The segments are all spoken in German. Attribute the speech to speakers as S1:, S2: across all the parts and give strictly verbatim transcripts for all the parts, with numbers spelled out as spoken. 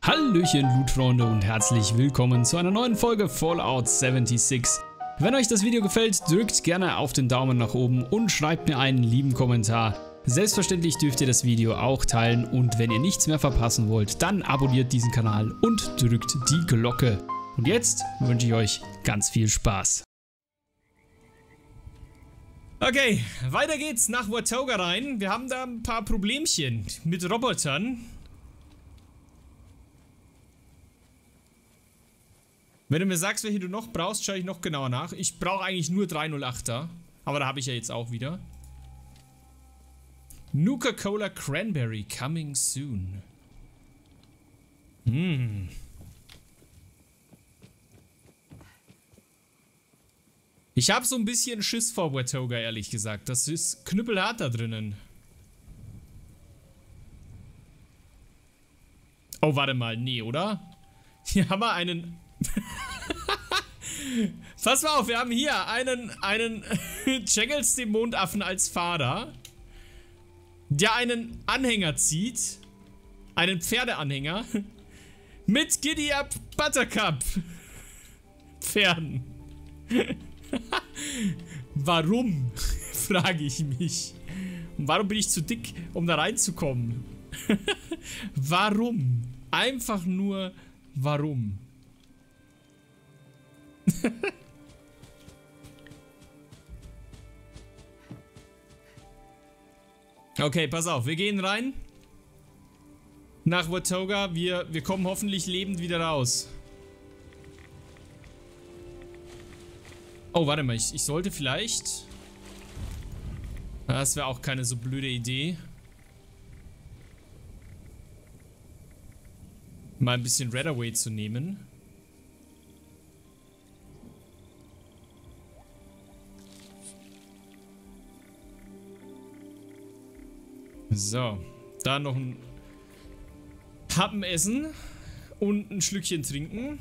S1: Hallöchen Loot-Freunde und herzlich willkommen zu einer neuen Folge Fallout sechsundsiebzig. Wenn euch das Video gefällt, drückt gerne auf den Daumen nach oben und schreibt mir einen lieben Kommentar. Selbstverständlich dürft ihr das Video auch teilen und wenn ihr nichts mehr verpassen wollt, dann abonniert diesen Kanal und drückt die Glocke. Und jetzt wünsche ich euch ganz viel Spaß. Okay, weiter geht's nach Watoga rein. Wir haben da ein paar Problemchen mit Robotern. Wenn du mir sagst, welche du noch brauchst, schaue ich noch genauer nach. Ich brauche eigentlich nur drei null achter. Aber da habe ich ja jetzt auch wieder. Nuka-Cola Cranberry coming soon. Hm. Ich habe so ein bisschen Schiss vor Watoga, ehrlich gesagt. Das ist knüppelhart da drinnen. Oh, warte mal. Nee, oder? Hier haben wir einen... Pass mal auf, wir haben hier einen, einen Jangles den Mondaffen als Fahrer, der einen Anhänger zieht, einen Pferdeanhänger, mit Giddy-Up Buttercup Pferden. Warum, frage ich mich. Und warum bin ich zu dick, um da reinzukommen? Warum? Einfach nur, warum? Okay, pass auf, wir gehen rein nach Watoga. Wir, wir kommen hoffentlich lebend wieder raus. Oh, warte mal, ich, ich sollte vielleicht... Das wäre auch keine so blöde Idee. Mal ein bisschen Redaway zu nehmen. So, da noch ein Happen essen und ein Schlückchen trinken.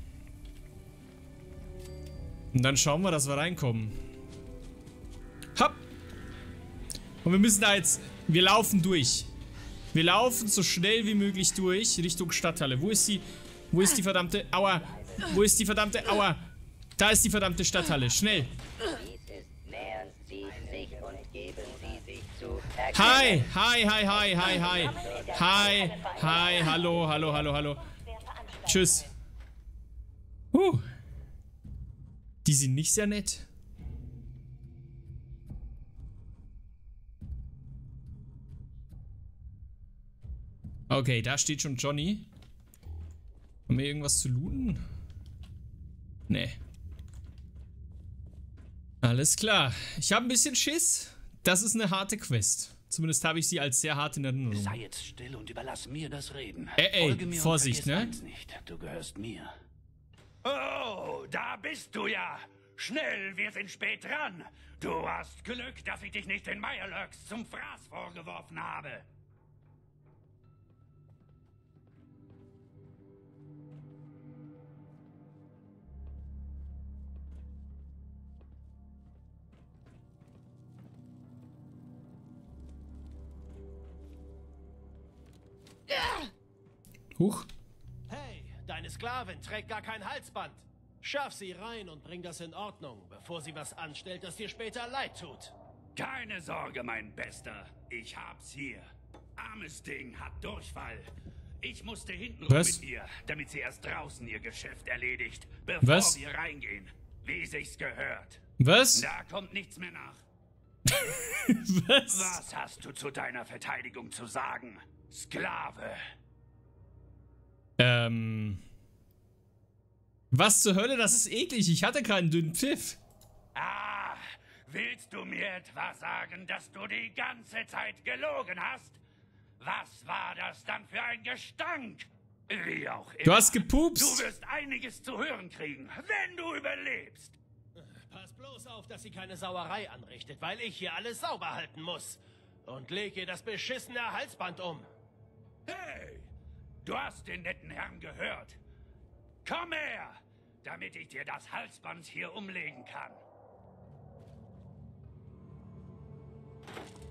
S1: Und dann schauen wir, dass wir reinkommen. Hopp! Und wir müssen da jetzt... Wir laufen durch. Wir laufen so schnell wie möglich durch Richtung Stadthalle. Wo ist die... Wo ist die verdammte... Aua! Wo ist die verdammte... Aua! Da ist die verdammte Stadthalle. Schnell! Hi, hi, hi, hi, hi, hi. Hi, hi, hallo, hallo, hallo, hallo. Tschüss. Huh. Die sind nicht sehr nett. Okay, da steht schon Johnny. Haben wir irgendwas zu looten? Nee. Alles klar. Ich habe ein bisschen Schiss. Das ist eine harte Quest. Zumindest habe ich sie als sehr hart in Erinnerung.
S2: Sei jetzt still und überlass mir das Reden.
S1: Ey, ey, Vorsicht, ne?
S2: Nicht. Du gehörst mir.
S3: Oh, da bist du ja. Schnell, wir sind spät dran. Du hast Glück, dass ich dich nicht in Mirelurks zum Fraß vorgeworfen habe.
S1: Huch.
S4: Hey, deine Sklavin trägt gar kein Halsband. Schaff sie rein und bring das in Ordnung, bevor sie was anstellt, das dir später leid tut.
S3: Keine Sorge, mein Bester. Ich hab's hier. Armes Ding hat Durchfall. Ich musste hinten rum mit ihr, damit sie erst draußen ihr Geschäft erledigt, bevor
S1: Was?
S3: wir reingehen. Wie sich's gehört.
S1: Was?
S3: Da kommt nichts mehr nach.
S1: Was?
S3: Was hast du zu deiner Verteidigung zu sagen, Sklave?
S1: Ähm... Was zur Hölle? Das ist eklig. Ich hatte keinen dünnen Pfiff.
S3: Ah, willst du mir etwa sagen, dass du die ganze Zeit gelogen hast? Was war das dann für ein Gestank? Wie auch immer.
S1: Du hast gepupst.
S3: Du wirst einiges zu hören kriegen, wenn du überlebst.
S4: Pass bloß auf, dass sie keine Sauerei anrichtet, weil ich hier alles sauber halten muss. Und leg ihr das beschissene Halsband um.
S3: Hey, du hast den netten Herrn gehört. Komm her, damit ich dir das Halsband hier umlegen kann.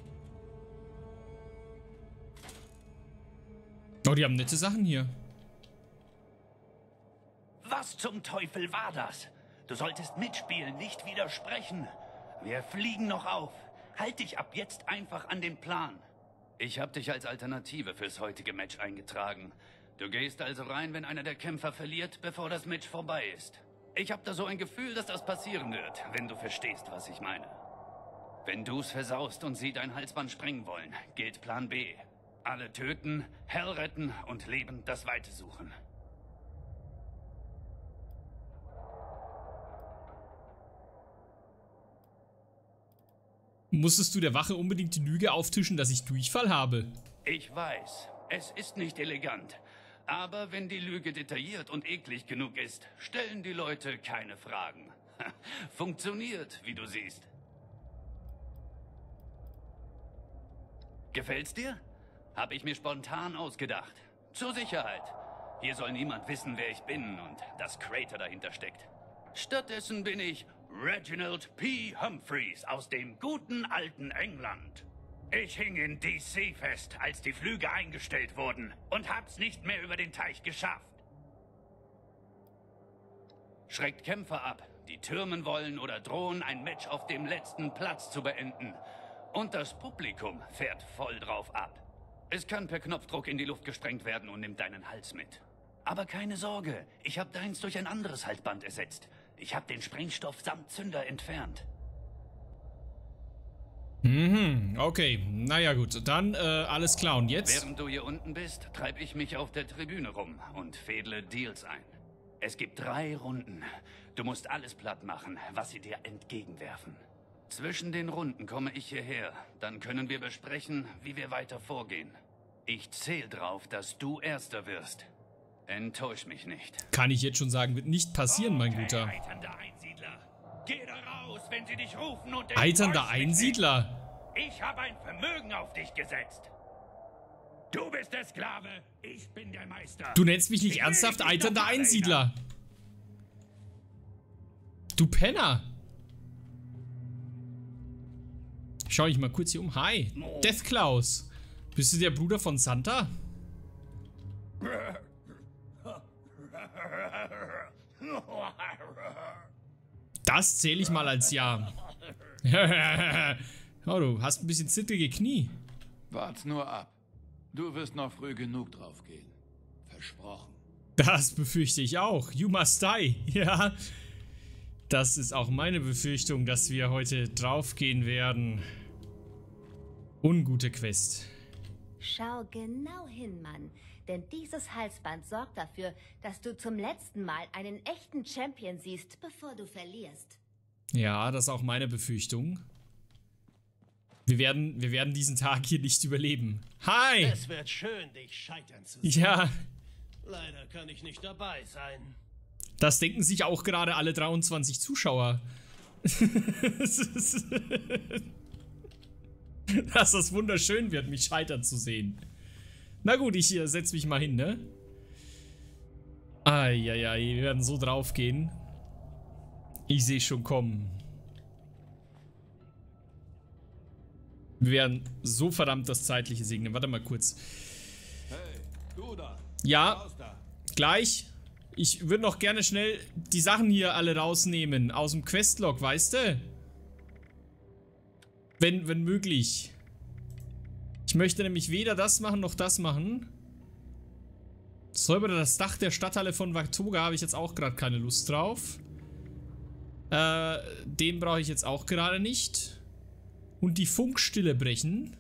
S1: Oh, die haben nette Sachen hier.
S3: Was zum Teufel war das? Du solltest mitspielen, nicht widersprechen. Wir fliegen noch auf. Halt dich ab jetzt einfach an den Plan. Ich habe dich als Alternative fürs heutige Match eingetragen. Du gehst also rein, wenn einer der Kämpfer verliert, bevor das Match vorbei ist. Ich habe da so ein Gefühl, dass das passieren wird, wenn du verstehst, was ich meine. Wenn du's versaust und sie dein Halsband sprengen wollen, gilt Plan B. Alle töten, Hell retten und lebend das Weite suchen.
S1: Musstest du der Wache unbedingt die Lüge auftischen, dass ich Durchfall habe?
S3: Ich weiß, es ist nicht elegant. Aber wenn die Lüge detailliert und eklig genug ist, stellen die Leute keine Fragen. Funktioniert, wie du siehst. Gefällt's dir? Habe ich mir spontan ausgedacht. Zur Sicherheit. Hier soll niemand wissen, wer ich bin und dass Crater dahinter steckt. Stattdessen bin ich Reginald P. Humphreys aus dem guten alten England. Ich hing in D C fest, als die Flüge eingestellt wurden und hab's nicht mehr über den Teich geschafft. Schreckt Kämpfer ab, die türmen wollen oder drohen, ein Match auf dem letzten Platz zu beenden. Und das Publikum fährt voll drauf ab. Es kann per Knopfdruck in die Luft gesprengt werden und nimmt deinen Hals mit. Aber keine Sorge, ich habe deins durch ein anderes Halsband ersetzt. Ich habe den Sprengstoff samt Zünder entfernt.
S1: Mhm, okay. Naja gut, dann äh, alles klar. Und jetzt?
S3: Während du hier unten bist, treibe ich mich auf der Tribüne rum und fädle Deals ein. Es gibt drei Runden. Du musst alles platt machen, was sie dir entgegenwerfen. Zwischen den Runden komme ich hierher. Dann können wir besprechen, wie wir weiter vorgehen. Ich zähle drauf, dass du Erster wirst. Enttäusch mich nicht.
S1: Kann ich jetzt schon sagen, wird nicht passieren, mein
S3: Okay,
S1: Guter.
S3: eiternder Einsiedler. Geh da raus, wenn sie dich rufen und...
S1: Eiternder
S3: enttäusch mich
S1: Einsiedler?
S3: nicht. Ich habe ein Vermögen auf dich gesetzt. Du bist der Sklave, ich bin der Meister.
S1: Du nennst mich nicht
S3: Ich will
S1: ernsthaft
S3: dich nicht
S1: eiternder
S3: nochmal
S1: Einsiedler. Du Penner. Schau ich mal kurz hier um. Hi, Death Klaus. Bist du der Bruder von Santa? Das zähle ich mal als Ja. Oh, du hast ein bisschen zittrige Knie.
S5: Wart's nur ab. Du wirst noch früh genug drauf gehen. Versprochen.
S1: Das befürchte ich auch. You must die. Ja. Das ist auch meine Befürchtung, dass wir heute draufgehen werden. Ungute Quest.
S6: Schau genau hin, Mann. Denn dieses Halsband sorgt dafür, dass du zum letzten Mal einen echten Champion siehst, bevor du verlierst.
S1: Ja, das ist auch meine Befürchtung. Wir werden, wir werden diesen Tag hier nicht überleben. Hi!
S4: Es wird schön, dich scheitern zu sehen.
S1: Ja,
S4: Leider kann ich nicht dabei sein.
S1: das denken sich auch gerade alle dreiundzwanzig Zuschauer. Dass das wunderschön wird, mich scheitern zu sehen. Na gut, ich äh, setz mich mal hin, ne? Eieiei, wir werden so drauf gehen. Ich sehe schon kommen. Wir werden so verdammt das Zeitliche segnen. Warte mal kurz.
S5: Hey, du da.
S1: Ja,
S5: Raus da.
S1: gleich. Ich würde noch gerne schnell die Sachen hier alle rausnehmen. Aus dem Questlog, weißt du? Wenn, wenn möglich. Ich möchte nämlich weder das machen, noch das machen. Säubere das Dach der Stadthalle von Watoga, habe ich jetzt auch gerade keine Lust drauf. Äh, den brauche ich jetzt auch gerade nicht. Und die Funkstille brechen.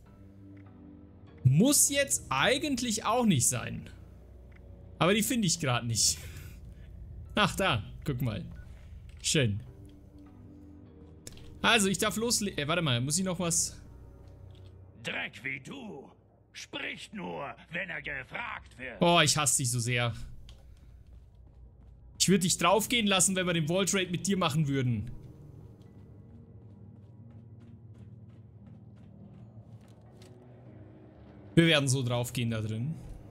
S1: Muss jetzt eigentlich auch nicht sein. Aber die finde ich gerade nicht. Ach, da. Guck mal. Schön. Also, ich darf loslegen. Äh, warte mal. Muss ich noch was...
S3: Dreck wie du. Spricht nur, wenn er gefragt wird.
S1: Oh, ich hasse dich so sehr. Ich würde dich draufgehen lassen, wenn wir den Wall Trade mit dir machen würden. Wir werden so draufgehen da drin.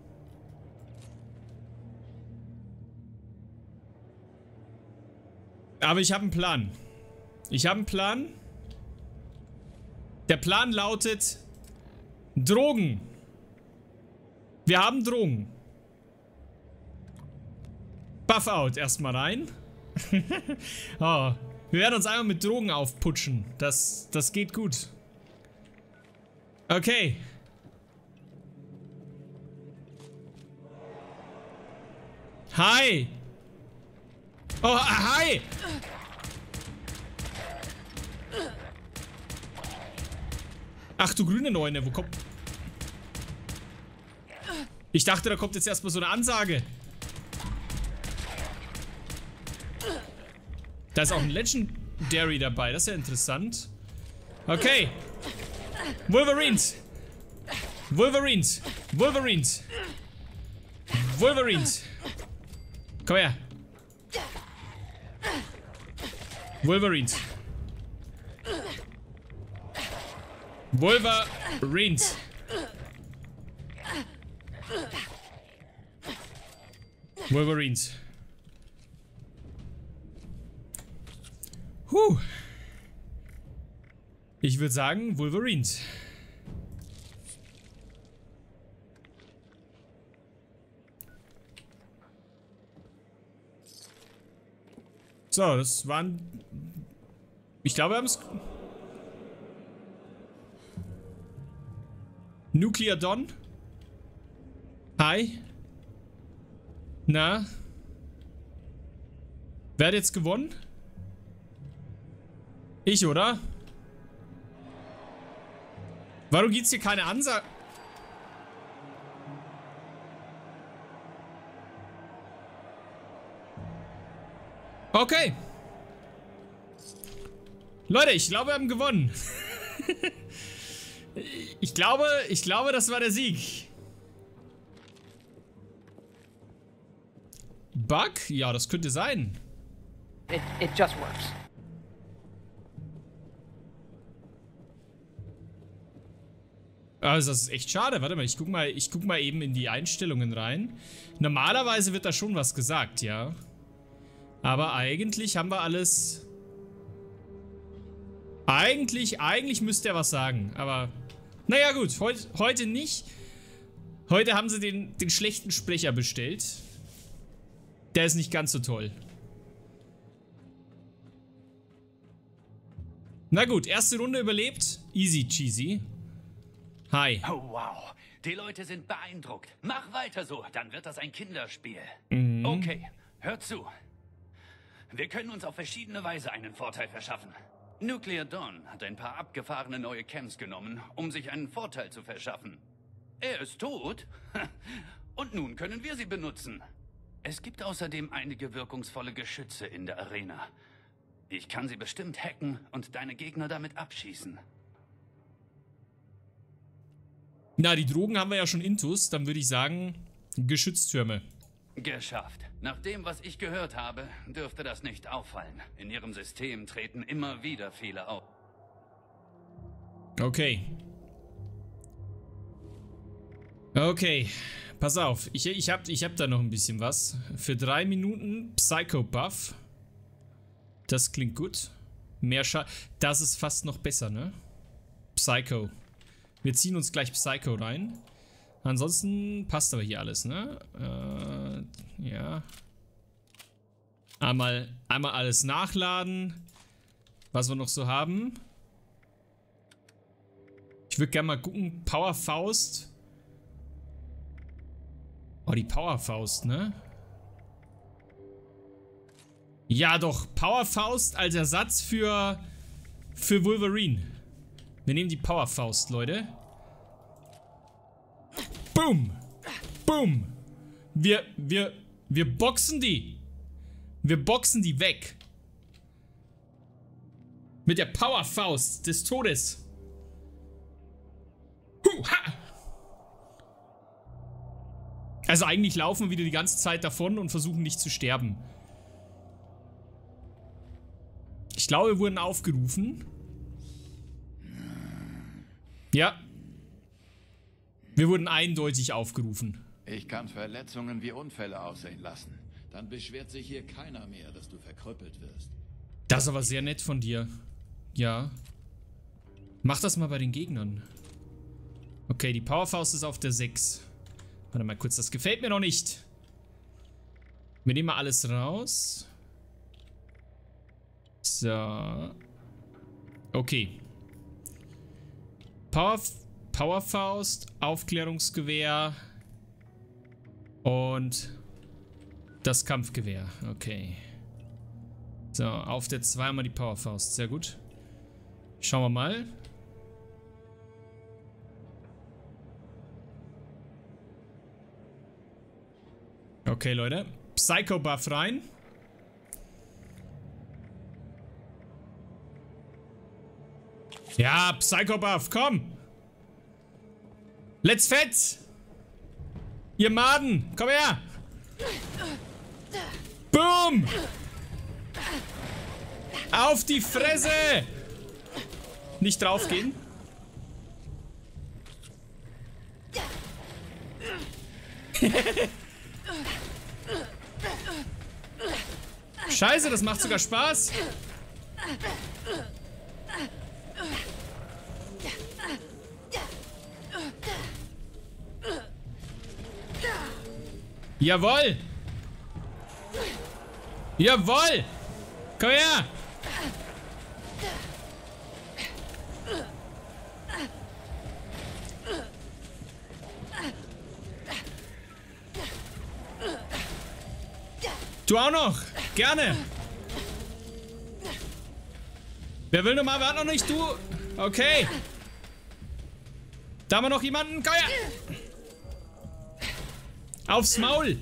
S1: Aber ich habe einen Plan. Ich habe einen Plan. Der Plan lautet... Drogen. Wir haben Drogen. Puff out erstmal rein. Oh, wir werden uns einmal mit Drogen aufputschen. Das, das geht gut. Okay. Hi. Oh, hi. Ach du grüne Neune, wo kommt... Ich dachte, da kommt jetzt erstmal so eine Ansage. Da ist auch ein Legendary dabei, das ist ja interessant. Okay. Wolverines. Wolverines. Wolverines. Wolverines. Komm her. Wolverines. Wolverines. Wolverines. Huh. Ich würde sagen, Wolverines. So, das waren... Ich glaube, wir haben es... Nuclear Don? Hi? Na? Wer hat jetzt gewonnen? Ich, oder? Warum gibt's hier keine Ansage? Okay. Leute, ich glaube, wir haben gewonnen. ich glaube, ich glaube, das war der Sieg. Bug? Ja, das könnte sein.
S7: It, it just works.
S1: Also das ist echt schade. Warte mal, ich guck mal, ich guck mal eben in die Einstellungen rein. Normalerweise wird da schon was gesagt, ja. Aber eigentlich haben wir alles... Eigentlich, eigentlich müsste er was sagen. Aber, naja gut, heut, heute nicht. Heute haben sie den, den schlechten Sprecher bestellt. Der ist nicht ganz so toll. Na gut, erste Runde überlebt. Easy cheesy. Hi.
S3: Oh wow, die Leute sind beeindruckt. Mach weiter so, dann wird das ein Kinderspiel.
S1: Mhm.
S3: Okay, hört zu. Wir können uns auf verschiedene Weise einen Vorteil verschaffen. Nuclear Dawn hat ein paar abgefahrene neue Camps genommen, um sich einen Vorteil zu verschaffen. Er ist tot und nun können wir sie benutzen. Es gibt außerdem einige wirkungsvolle Geschütze in der Arena. Ich kann sie bestimmt hacken und deine Gegner damit abschießen.
S1: Na, die Drogen haben wir ja schon intus. Dann würde ich sagen, Geschütztürme.
S3: Geschafft. Nach dem, was ich gehört habe, dürfte das nicht auffallen. In ihrem System treten immer wieder Fehler auf.
S1: Okay. Okay. Pass auf. Ich, ich hab, ich hab da noch ein bisschen was. Für drei Minuten Psycho-Buff. Das klingt gut. Mehr Scha... Das ist fast noch besser, ne? Psycho. Wir ziehen uns gleich Psycho rein. Ansonsten passt aber hier alles, ne? Äh, ja. Einmal, einmal alles nachladen. Was wir noch so haben. Ich würde gerne mal gucken. Power Faust. Oh, die Power Faust, ne? Ja, doch. Power Faust als Ersatz für, für Wolverine. Wir nehmen die Power Faust, Leute. Boom. Boom. Wir, wir, wir boxen die. Wir boxen die weg. Mit der Power Faust des Todes. Huha. Also eigentlich laufen wir wieder die ganze Zeit davon und versuchen nicht zu sterben. Ich glaube, wir wurden aufgerufen. Ja. Wir wurden eindeutig aufgerufen.
S5: Ich kann Verletzungen wie Unfälle aussehen lassen. Dann beschwert sich hier keiner mehr, dass du verkrüppelt wirst.
S1: Das ist aber sehr nett von dir. Ja. Mach das mal bei den Gegnern. Okay, die Powerfaust ist auf der sechs. Warte mal kurz, das gefällt mir noch nicht. Wir nehmen mal alles raus. So. Okay. Power, Powerfaust, Aufklärungsgewehr und das Kampfgewehr. Okay. So, auf der zwei mal die Powerfaust. Sehr gut. Schauen wir mal. Okay, Leute. Psycho-Buff rein. Ja, Psycho-Buff, komm! Let's fetz! Ihr Maden, komm her! Boom! Auf die Fresse! Nicht draufgehen. Scheiße, das macht sogar Spaß. Jawohl! Jawohl! Komm her! Du auch noch! Gerne! Wer will noch mal? Wer hat noch nicht? Du? Okay! Da haben wir noch jemanden? Komm her! Aufs Maul!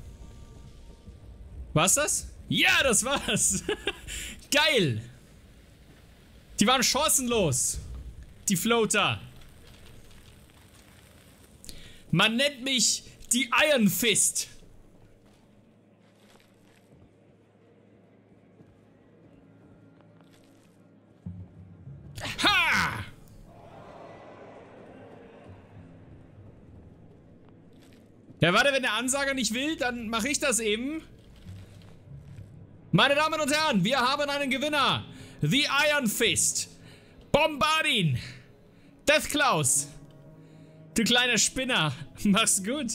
S1: War's das? Ja, das war's! Geil! Die waren chancenlos! Die Floater! Man nennt mich die Iron Fist! Ha! Ja, warte, wenn der Ansager nicht will, dann mache ich das eben. Meine Damen und Herren, wir haben einen Gewinner. The Iron Fist. Bombardin. Deathklaus. Du kleiner Spinner. Mach's gut.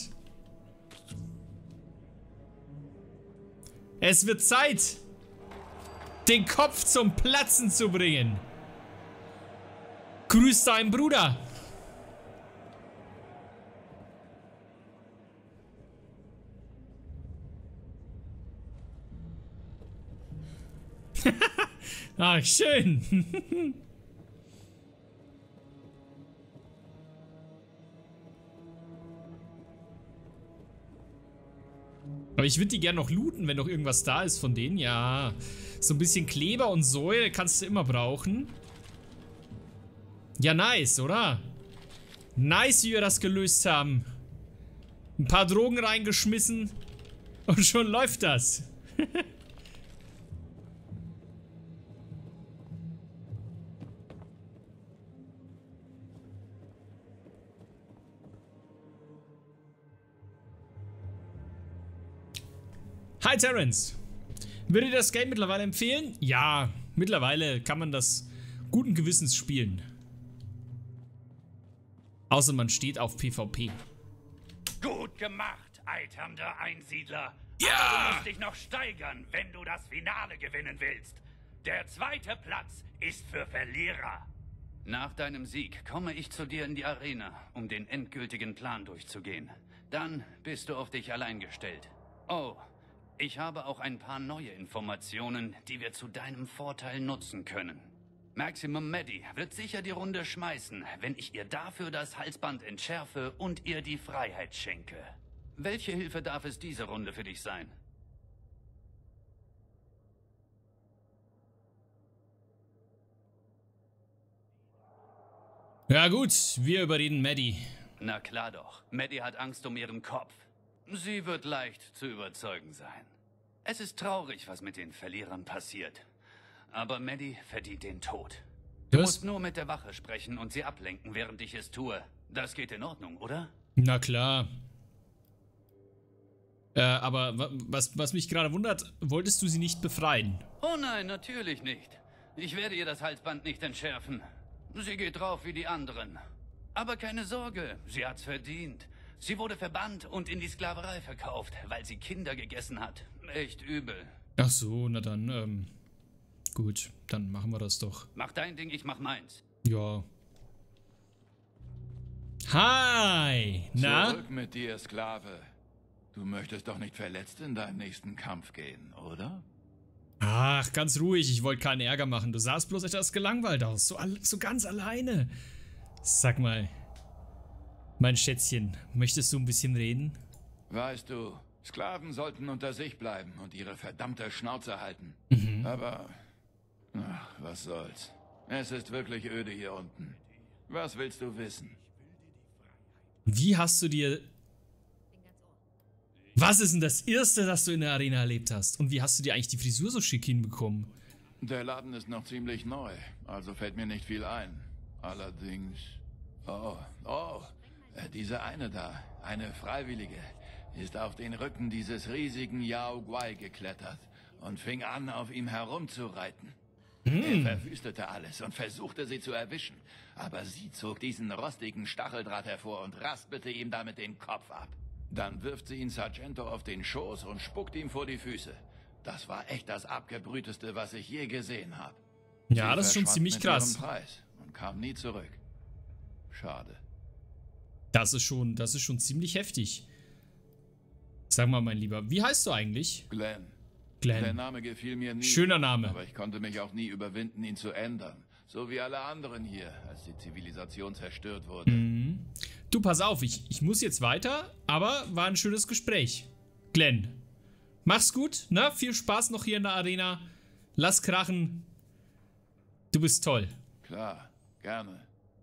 S1: Es wird Zeit, den Kopf zum Platzen zu bringen. Grüß deinen Bruder. Ach, schön. Aber ich würde die gerne noch looten, wenn noch irgendwas da ist von denen. Ja, so ein bisschen Kleber und Säure kannst du immer brauchen. Ja, nice, oder? Nice, wie wir das gelöst haben. Ein paar Drogen reingeschmissen und schon läuft das. Hi Terrence. Würde dir das Game mittlerweile empfehlen? Ja, mittlerweile kann man das guten Gewissens spielen. Außer man steht auf PvP.
S3: Gut gemacht, eiternder Einsiedler.
S1: Ja!
S3: Aber du musst dich noch steigern, wenn du das Finale gewinnen willst. Der zweite Platz ist für Verlierer. Nach deinem Sieg komme ich zu dir in die Arena, um den endgültigen Plan durchzugehen. Dann bist du auf dich allein gestellt. Oh, ich habe auch ein paar neue Informationen, die wir zu deinem Vorteil nutzen können. Maximum Maddie wird sicher die Runde schmeißen, wenn ich ihr dafür das Halsband entschärfe und ihr die Freiheit schenke. Welche Hilfe darf es diese Runde für dich sein?
S1: Ja gut, wir überreden Maddie.
S3: Na klar doch. Maddie hat Angst um ihren Kopf. Sie wird leicht zu überzeugen sein. Es ist traurig, was mit den Verlierern passiert. Aber Maddie verdient den Tod. Du
S1: Was?
S3: musst nur mit der Wache sprechen und sie ablenken, während ich es tue. Das geht in Ordnung, oder?
S1: Na klar. Äh, aber wa was, was mich gerade wundert, wolltest du sie nicht befreien?
S3: Oh nein, natürlich nicht. Ich werde ihr das Halsband nicht entschärfen. Sie geht drauf wie die anderen. Aber keine Sorge, sie hat's verdient. Sie wurde verbannt und in die Sklaverei verkauft, weil sie Kinder gegessen hat. Echt übel.
S1: Ach so, na dann, ähm, gut, dann machen wir das doch.
S3: Mach dein Ding, ich mach meins.
S1: Ja. Hi! Na?
S5: Zurück mit dir, Sklave. Du möchtest doch nicht verletzt in deinen nächsten Kampf gehen, oder?
S1: Ach, ganz ruhig, ich wollte keinen Ärger machen. Du sahst bloß etwas gelangweilt aus, so, so ganz alleine. Sag mal, mein Schätzchen, möchtest du ein bisschen reden?
S5: Weißt du, Sklaven sollten unter sich bleiben und ihre verdammte Schnauze halten.
S1: Mhm.
S5: Aber, ach, was soll's. Es ist wirklich öde hier unten. Was willst du wissen?
S1: Wie hast du dir... Was ist denn das Erste, das du in der Arena erlebt hast? Und wie hast du dir eigentlich die Frisur so schick hinbekommen?
S5: Der Laden ist noch ziemlich neu, also fällt mir nicht viel ein. Allerdings... Oh, oh, äh, diese eine da, eine Freiwillige, ist auf den Rücken dieses riesigen Yao Guai geklettert und fing an, auf ihm herumzureiten.
S1: Hm.
S5: Er verwüstete alles und versuchte sie zu erwischen, aber sie zog diesen rostigen Stacheldraht hervor und raspelte ihm damit den Kopf ab. Dann wirft sie ihn Sargento auf den Schoß und spuckt ihm vor die Füße. Das war echt das Abgebrühteste, was ich je gesehen habe.
S1: Ja,
S5: Sie
S1: das ist schon
S5: verschwand
S1: ziemlich
S5: mit
S1: krass.
S5: ihrem Preis und kam nie zurück. Schade.
S1: Das ist schon, das ist schon ziemlich heftig. Sag mal, mein Lieber, wie heißt du eigentlich?
S5: Glenn.
S1: Glenn.
S5: Der Name gefiel mir nie.
S1: Schöner Name.
S5: Aber ich konnte mich auch nie überwinden, ihn zu ändern. So wie alle anderen hier, als die Zivilisation zerstört wurde.
S1: Mhm. Du, pass auf, ich, ich muss jetzt weiter, aber war ein schönes Gespräch. Glenn, mach's gut, ne? Viel Spaß noch hier in der Arena. Lass krachen. Du bist toll.
S5: Klar, gerne.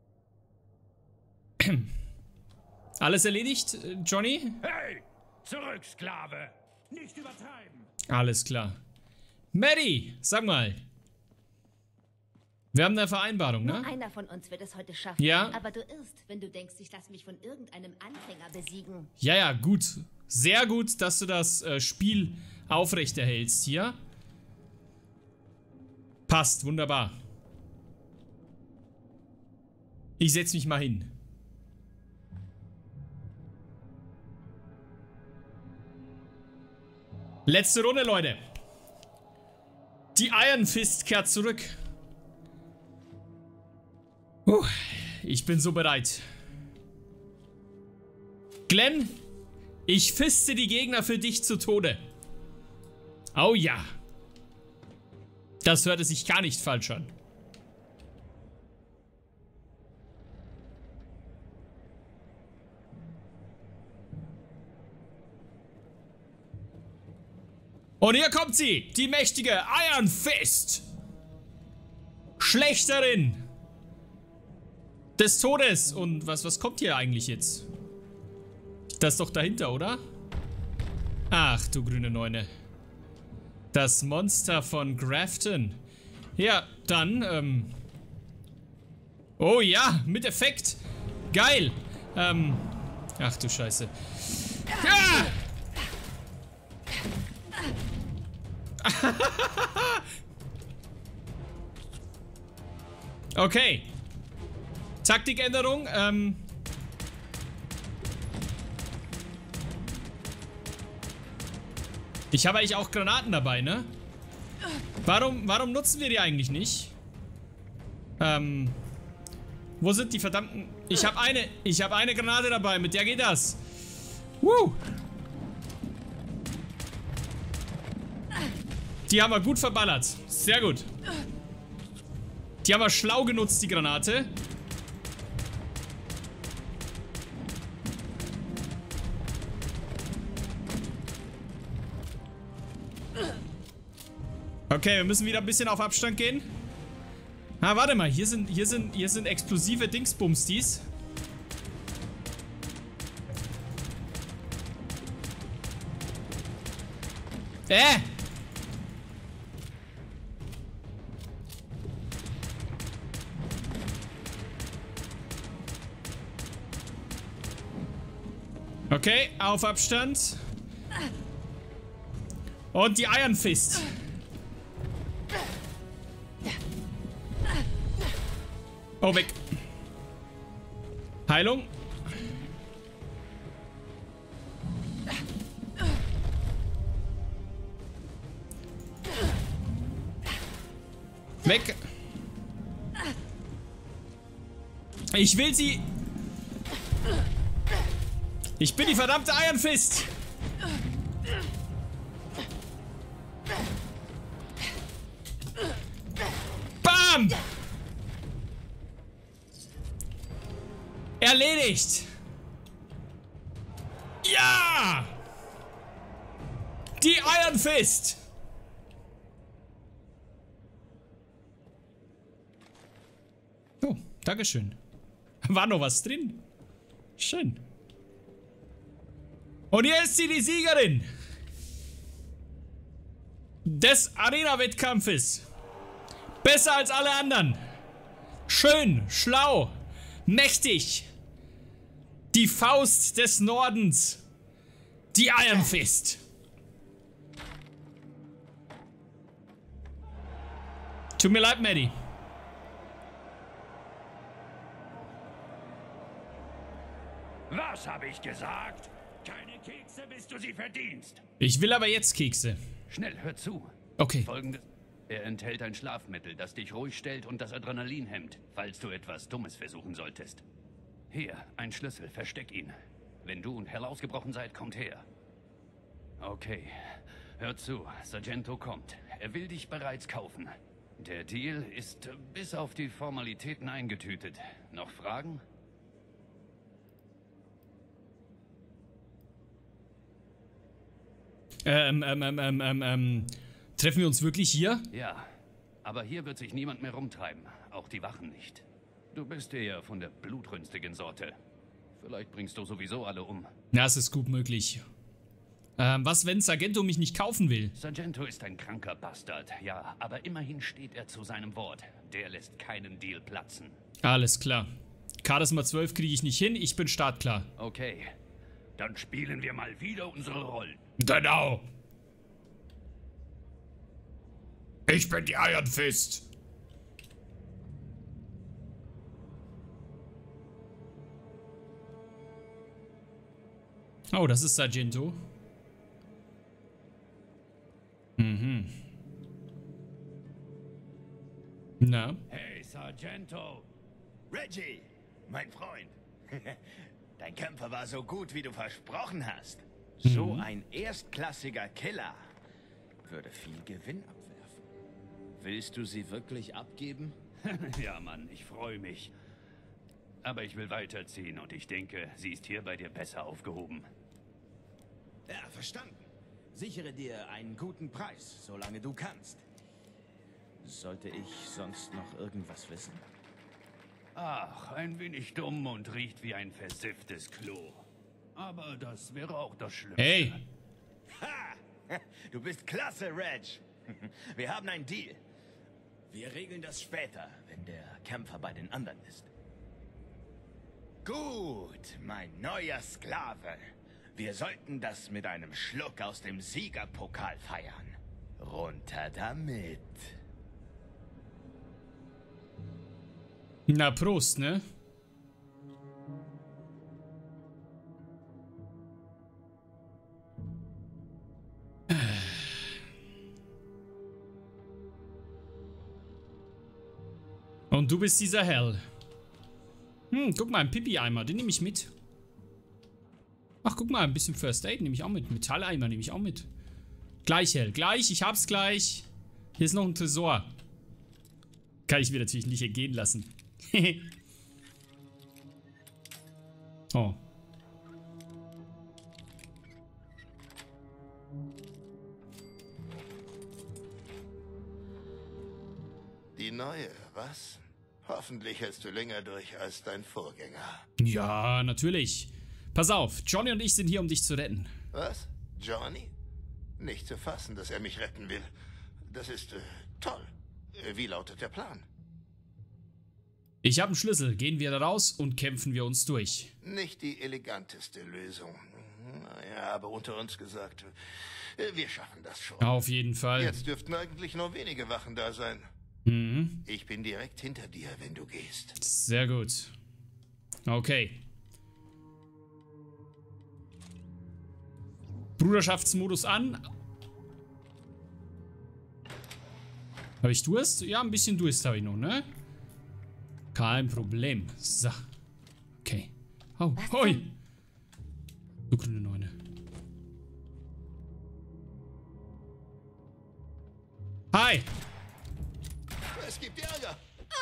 S1: Alles erledigt, Johnny?
S2: Hey! Zurück, Sklave! Nicht übertreiben!
S1: Alles klar. Maddie, sag mal. Wir haben eine Vereinbarung, ne?
S6: Nur einer von uns wird es heute schaffen.
S1: Ja.
S6: Aber du irrst, wenn du denkst, ich lasse mich von irgendeinem Anfänger besiegen.
S1: Ja, ja, gut. Sehr gut, dass du das äh, Spiel aufrechterhältst hier. Passt, wunderbar. Ich setz mich mal hin. Letzte Runde, Leute. Die Iron Fist kehrt zurück. Uh, ich bin so bereit. Glenn, ich fiste die Gegner für dich zu Tode. Oh ja. Das hörte sich gar nicht falsch an. Und hier kommt sie, die mächtige Iron Fist. Schlechterin des Todes. Und was, was kommt hier eigentlich jetzt? Das ist doch dahinter, oder? Ach, du grüne Neune. Das Monster von Grafton. Ja, dann, ähm... Oh ja, mit Effekt. Geil. Ähm... Ach du Scheiße. Ja! Okay. Taktikänderung. Ähm. Ich habe eigentlich auch Granaten dabei, ne? Warum, warum nutzen wir die eigentlich nicht? Ähm. Wo sind die verdammten... Ich habe eine... Ich habe eine Granate dabei. Mit der geht das. Woo! Die haben wir gut verballert. Sehr gut. Die haben wir schlau genutzt, die Granate. Okay, wir müssen wieder ein bisschen auf Abstand gehen. Ah, warte mal. Hier sind, hier sind, hier sind explosive Dingsbumstis. Äh! Okay, auf Abstand. Und die Iron Fist. Oh, weg. Heilung. Weg! Ich will sie... Ich bin die verdammte Iron Fist! Bam! Erledigt! Ja! Die Iron Fist! Oh, dankeschön. War noch was drin? Schön. Und hier ist sie, die Siegerin des Arena-Wettkampfes. Besser als alle anderen. Schön, schlau, mächtig. Die Faust des Nordens. Die Iron Fist. Tut mir leid, Maddie.
S2: Was habe ich gesagt? Keine Kekse, bis du sie verdienst.
S1: Ich will aber jetzt Kekse.
S3: Schnell, hör zu.
S1: Okay.
S3: Folgendes. Er enthält ein Schlafmittel, das dich ruhig stellt und das Adrenalin hemmt, falls du etwas Dummes versuchen solltest. Hier, ein Schlüssel, versteck ihn. Wenn du und Hell ausgebrochen seid, kommt her. Okay, hör zu, Sargento kommt. Er will dich bereits kaufen. Der Deal ist bis auf die Formalitäten eingetütet. Noch Fragen?
S1: Ähm, ähm, ähm, ähm, ähm, ähm, treffen wir uns wirklich hier?
S3: Ja, aber hier wird sich niemand mehr rumtreiben. Auch die Wachen nicht. Du bist eher von der blutrünstigen Sorte. Vielleicht bringst du sowieso alle um.
S1: Ja, es ist gut möglich. Ähm, was, wenn Sargento mich nicht kaufen will?
S3: Sargento ist ein kranker Bastard, ja, aber immerhin steht er zu seinem Wort. Der lässt keinen Deal platzen.
S1: Alles klar. Charisma zwölf kriege ich nicht hin, ich bin startklar.
S3: Okay,
S2: Dann spielen wir mal wieder unsere Rollen.
S1: Genau. Ich bin die Iron Fist. Oh, das ist Sargento. Mhm. Na?
S2: Hey, Sargento.
S8: Reggie, mein Freund. Dein Kämpfer war so gut, wie du versprochen hast. So ein erstklassiger Killer würde viel Gewinn abwerfen. Willst du sie wirklich abgeben?
S3: Ja, Mann, ich freue mich. Aber ich will weiterziehen und ich denke, sie ist hier bei dir besser aufgehoben.
S8: Ja, verstanden. Sichere dir einen guten Preis, solange du kannst. Sollte ich sonst noch irgendwas wissen?
S3: Ach, ein wenig dumm und riecht wie ein versifftes Klo. Aber das wäre auch das Schlimmste.
S1: Hey.
S8: Ha! Du bist klasse, Reg. Wir haben einen Deal. Wir regeln das später, wenn der Kämpfer bei den anderen ist. Gut, mein neuer Sklave. Wir sollten das mit einem Schluck aus dem Siegerpokal feiern. Runter damit.
S1: Na, Prost, ne? Und du bist dieser Hell. Hm, guck mal, ein Pipi-Eimer, den nehme ich mit. Ach, guck mal, ein bisschen First Aid nehme ich auch mit. Metalleimer nehme ich auch mit. Gleich, Hell, gleich, ich hab's gleich. Hier ist noch ein Tresor. Kann ich mir natürlich nicht entgehen lassen. Oh.
S9: Die neue, was? Hoffentlich hältst du länger durch als dein Vorgänger.
S1: Ja, natürlich. Pass auf, Johnny und ich sind hier, um dich zu retten.
S9: Was? Johnny? Nicht zu fassen, dass er mich retten will. Das ist äh, toll. Äh, wie lautet der Plan?
S1: Ich habe einen Schlüssel. Gehen wir da raus und kämpfen wir uns durch.
S9: Nicht die eleganteste Lösung. Ja, aber unter uns gesagt, äh, wir schaffen das schon.
S1: Auf jeden Fall.
S9: Jetzt dürften eigentlich nur wenige Wachen da sein.
S1: Mhm.
S9: Ich bin direkt hinter dir, wenn du gehst.
S1: Sehr gut. Okay. Bruderschaftsmodus an. Habe ich Durst? Ja, ein bisschen Durst habe ich noch, ne? Kein Problem. So. Okay. Oh, hoi. Du grüne Neune. Hi.
S9: Es gibt Ärger.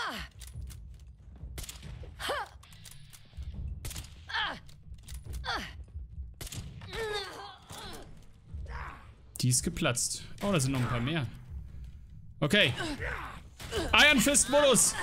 S1: Die ist geplatzt. Oh, da sind noch ein paar mehr. Okay. Iron Fist Modus.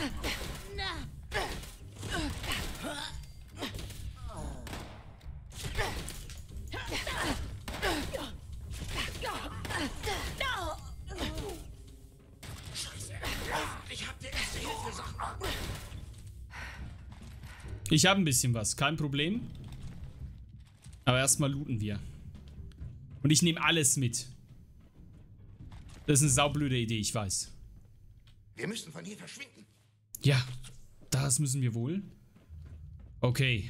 S1: Ich habe ein bisschen was, kein Problem. Aber erstmal looten wir. Und ich nehme alles mit. Das ist eine saublöde Idee, ich weiß.
S9: Wir müssen von hier verschwinden.
S1: Ja, das müssen wir wohl. Okay.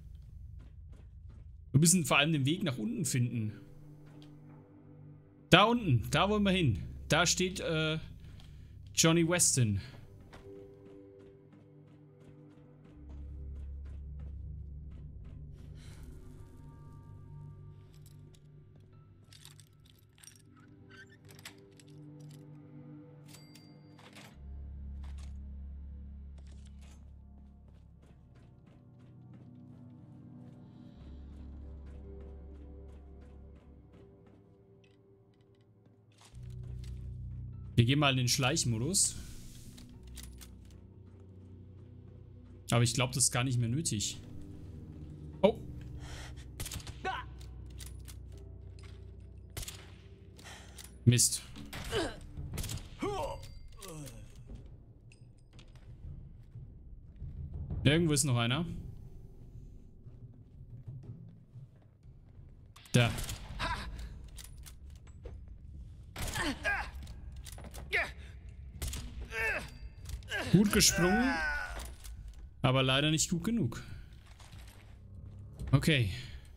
S1: Wir müssen vor allem den Weg nach unten finden. Da unten, da wollen wir hin. Da steht äh, Johnny Weston. Wir gehen mal in den Schleichmodus. Aber ich glaube, das ist gar nicht mehr nötig. Oh. Mist. Irgendwo ist noch einer. Da. Gut gesprungen, aber leider nicht gut genug. Okay.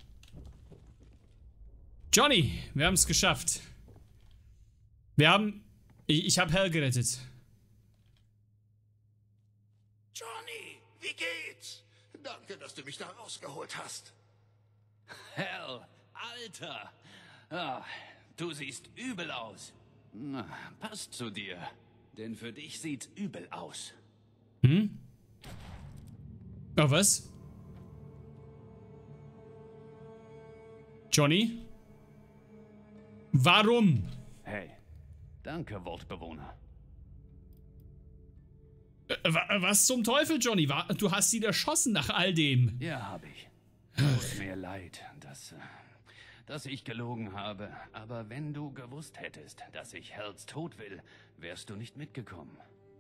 S1: Johnny, wir haben es geschafft. Wir haben... Ich, ich habe Hal gerettet.
S9: Johnny, wie geht's? Danke, dass du mich da rausgeholt hast.
S3: Hal, Alter. Ah, du siehst übel aus. Na, passt zu dir. Denn für dich sieht's übel aus.
S1: Hm? Oh, was? Johnny? Warum?
S3: Hey, danke, Wortbewohner.
S1: Äh, was zum Teufel, Johnny? Du hast ihn erschossen nach all dem.
S3: Ja, hab ich. Tut mir leid, dass, dass ich gelogen habe. Aber wenn du gewusst hättest, dass ich Hals Tod will, wärst du nicht mitgekommen.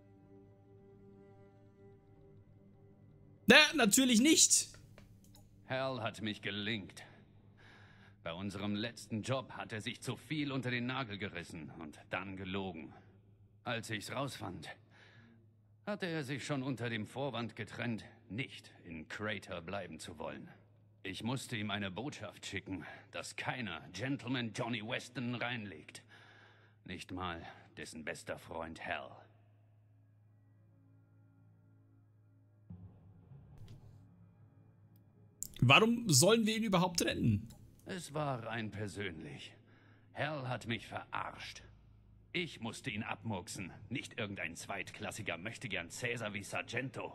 S1: Na, natürlich nicht.
S3: Hal hat mich gelingt. Bei unserem letzten Job hat er sich zu viel unter den Nagel gerissen und dann gelogen. Als ich's rausfand, hatte er sich schon unter dem Vorwand getrennt, nicht in Crater bleiben zu wollen. Ich musste ihm eine Botschaft schicken, dass keiner Gentleman Johnny Weston reinlegt. Nicht mal dessen bester Freund Hal.
S1: Warum sollen wir ihn überhaupt retten?
S3: Es war rein persönlich. Hal hat mich verarscht. Ich musste ihn abmurksen, nicht irgendein zweitklassiger Möchtegern Cäsar wie Sargento.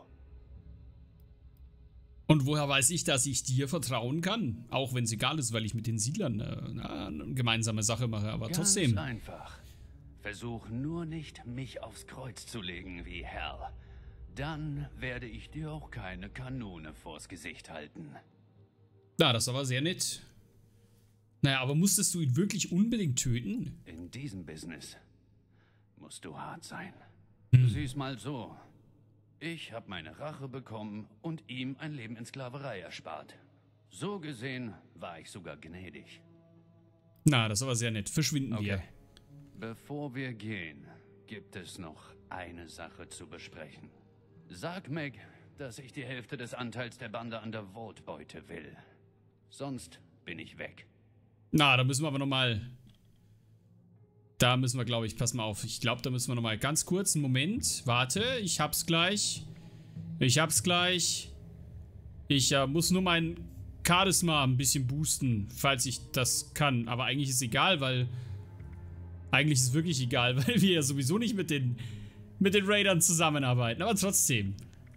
S1: Und woher weiß ich, dass ich dir vertrauen kann? Auch wenn es egal ist, weil ich mit den Siedlern äh, na, eine gemeinsame Sache mache, aber
S3: Ganz
S1: trotzdem.
S3: einfach. Versuch nur nicht, mich aufs Kreuz zu legen wie Hal. Dann werde ich dir auch keine Kanone vors Gesicht halten.
S1: Na, das ist aber sehr nett. Naja, aber musstest du ihn wirklich unbedingt töten?
S3: In diesem Business musst du hart sein.
S1: Hm.
S3: Sieh's mal so. Ich habe meine Rache bekommen und ihm ein Leben in Sklaverei erspart. So gesehen war ich sogar gnädig.
S1: Na, das ist aber sehr nett. Verschwinden
S3: Okay.
S1: wir.
S3: Bevor wir gehen, gibt es noch eine Sache zu besprechen. Sag Meg, dass ich die Hälfte des Anteils der Bande an der Vault-Beute will. Sonst bin ich weg.
S1: Na, da müssen wir aber nochmal Da müssen wir, glaube ich, pass mal auf. Ich glaube, da müssen wir nochmal ganz kurz einen Moment. Warte, ich hab's gleich. Ich hab's gleich. Ich äh, muss nur mein Charisma ein bisschen boosten, falls ich das kann. Aber eigentlich ist es egal, weil... Eigentlich ist es wirklich egal, weil wir ja sowieso nicht mit den, mit den Raidern zusammenarbeiten. Aber trotzdem.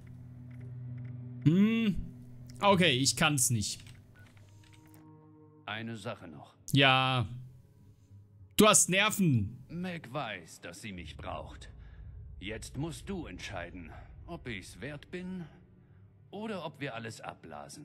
S1: Hm. Okay, ich kann's nicht.
S3: Eine Sache noch.
S1: Ja... Du hast Nerven.
S3: Meg weiß, dass sie mich braucht. Jetzt musst du entscheiden, ob ich's wert bin oder ob wir alles abblasen.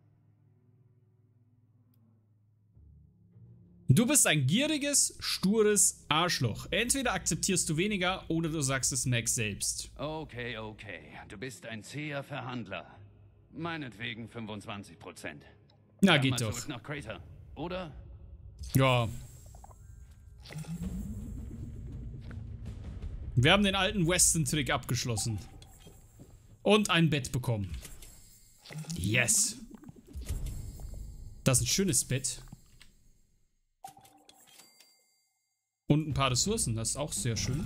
S1: Du bist ein gieriges, stures Arschloch. Entweder akzeptierst du weniger oder du sagst es Meg selbst.
S3: Okay, okay. Du bist ein zäher Verhandler. Meinetwegen fünfundzwanzig Prozent.
S1: Na,
S3: Sag
S1: geht
S3: mal
S1: doch.
S3: Zurück nach Crater, oder?
S1: Ja. Wir haben den alten Weston-Trick abgeschlossen. Und ein Bett bekommen. Yes. Das ist ein schönes Bett. Und ein paar Ressourcen, das ist auch sehr schön.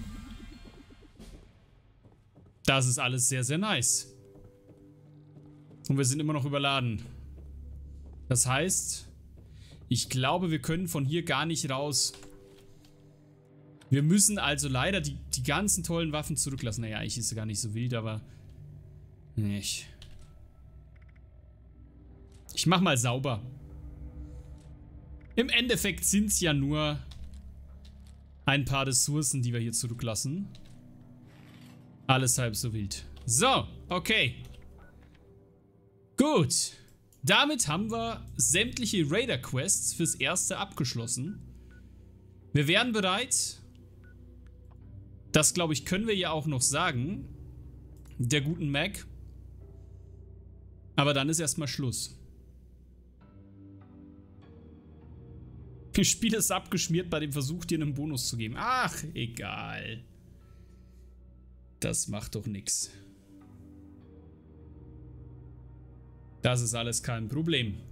S1: Das ist alles sehr, sehr nice. Und wir sind immer noch überladen. Das heißt, ich glaube, wir können von hier gar nicht raus. Wir müssen also leider die, die ganzen tollen Waffen zurücklassen. Naja, ich ist gar nicht so wild, aber... Nicht. Ich mach mal sauber. Im Endeffekt sind es ja nur ein paar Ressourcen, die wir hier zurücklassen. Alles halb so wild. So, okay. Gut. Damit haben wir sämtliche Raider-Quests fürs Erste abgeschlossen. Wir wären bereit... Das, glaube ich, können wir ja auch noch sagen. Der guten Meg. Aber dann ist erstmal Schluss. Das Spiel ist abgeschmiert bei dem Versuch, dir einen Bonus zu geben. Ach, egal. Das macht doch nichts. Das ist alles kein Problem.